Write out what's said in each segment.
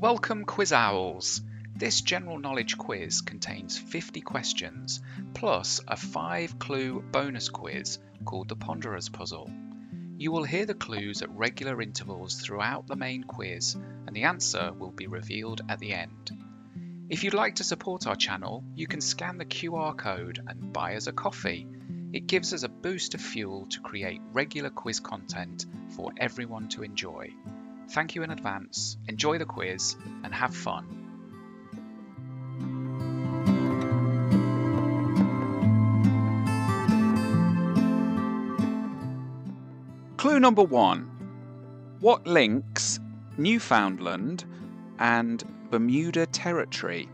Welcome Quiz Owls! This general knowledge quiz contains 50 questions plus a 5-clue bonus quiz called the Ponderers puzzle. You will hear the clues at regular intervals throughout the main quiz and the answer will be revealed at the end. If you'd like to support our channel, you can scan the QR code and buy us a coffee. It gives us a boost of fuel to create regular quiz content for everyone to enjoy. Thank you in advance, enjoy the quiz and have fun. Clue number 1. What links Newfoundland and Bermuda Territory?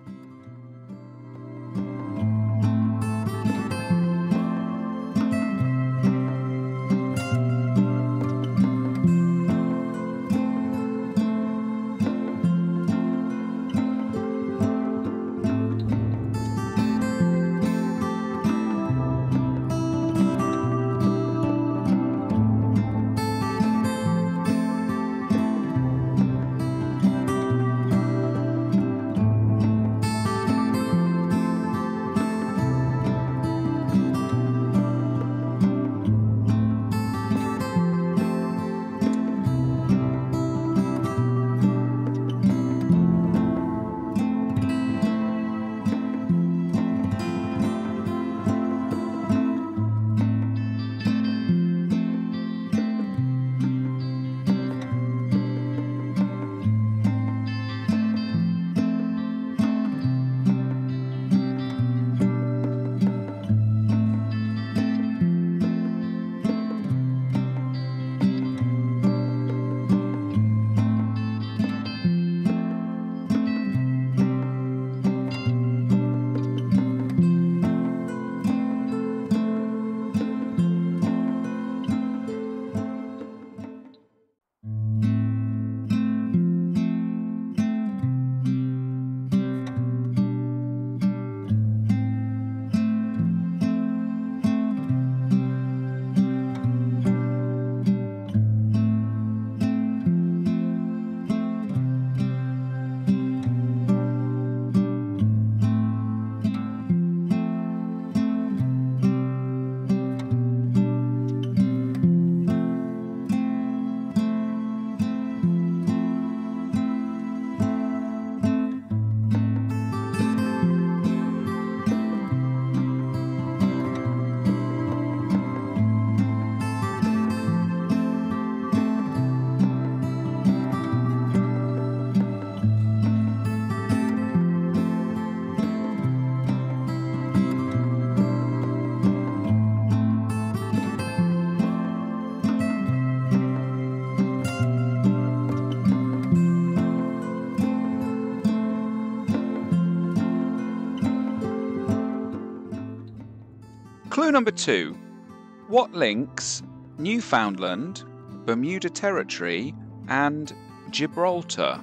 Clue number 2. What links Newfoundland, Bermuda Territory and Gibraltar?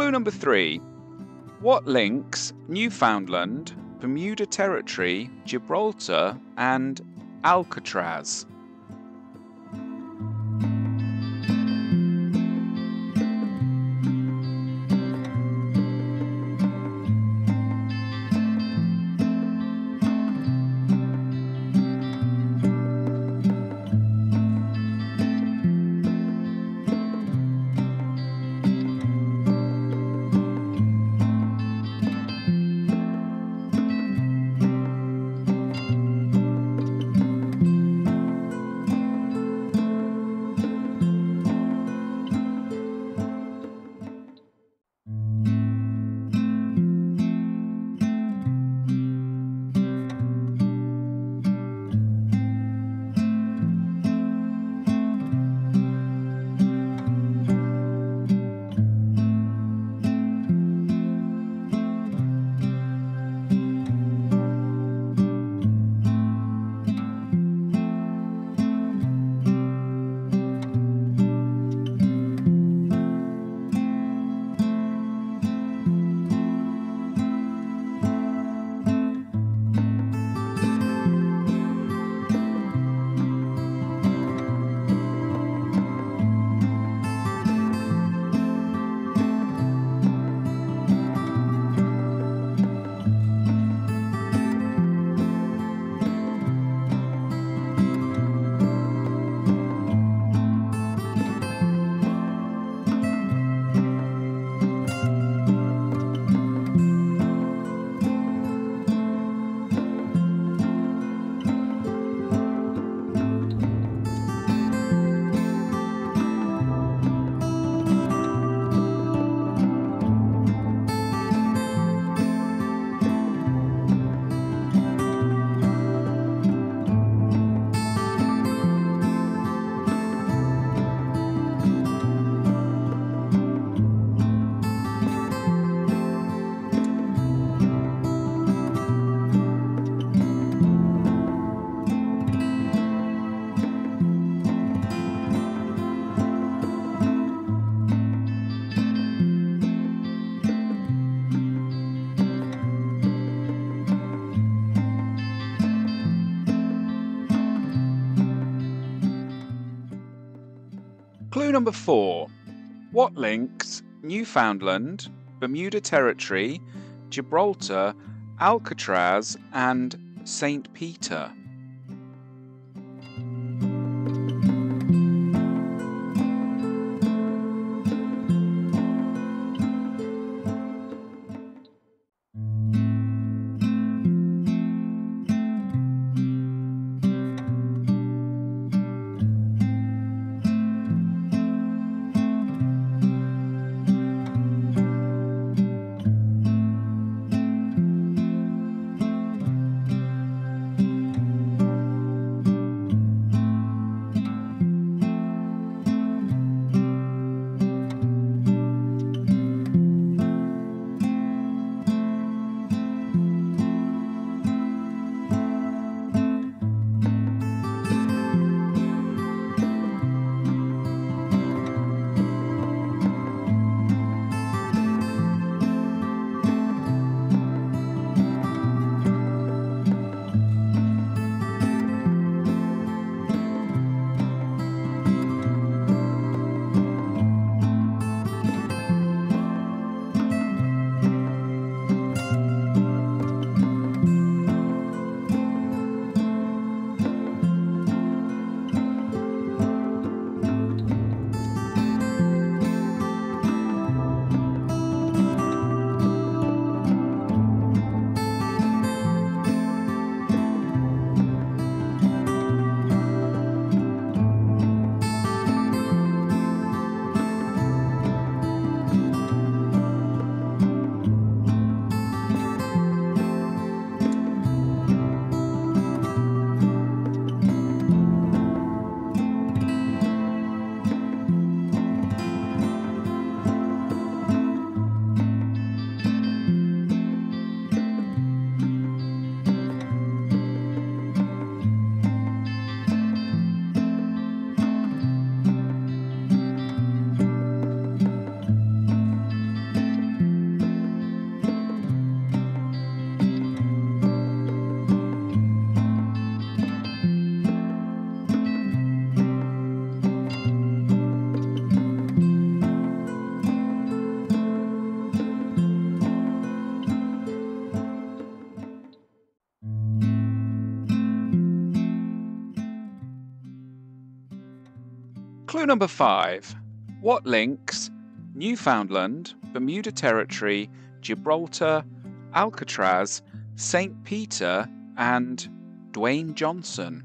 Clue number 3. What links Newfoundland, Bermuda Territory, Gibraltar and Alcatraz? Clue number 4. What links Newfoundland, Bermuda Territory, Gibraltar, Alcatraz and St. Peter? Clue number 5. What links Newfoundland, Bermuda Territory, Gibraltar, Alcatraz, St. Peter, and Dwayne Johnson?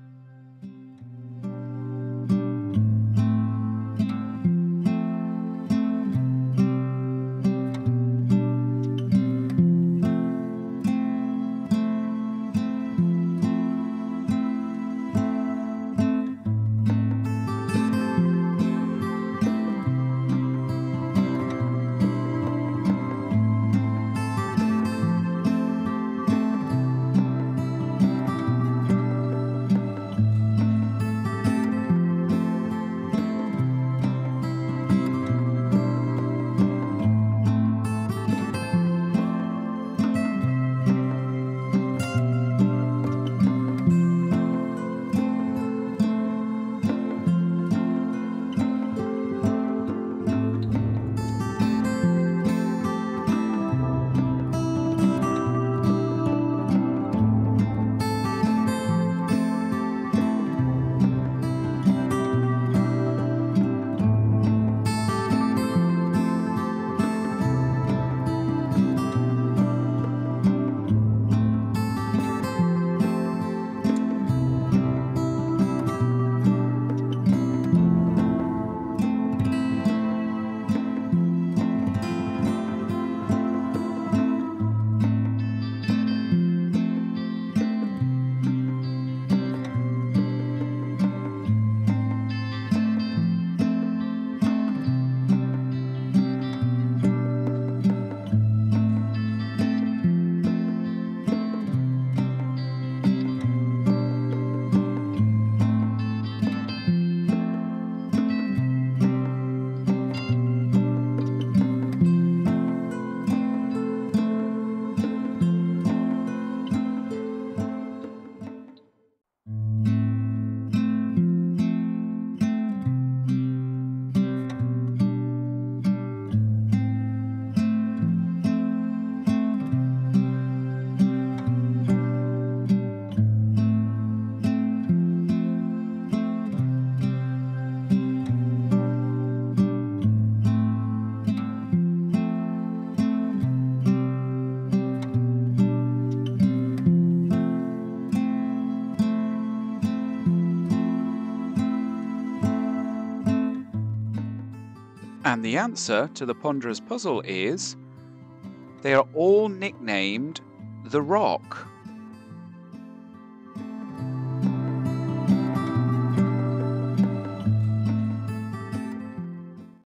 And the answer to the ponderous puzzle is they are all nicknamed the Rock.